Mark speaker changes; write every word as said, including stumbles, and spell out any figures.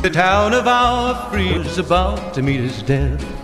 Speaker 1: The town of our Fria's about to meet its death.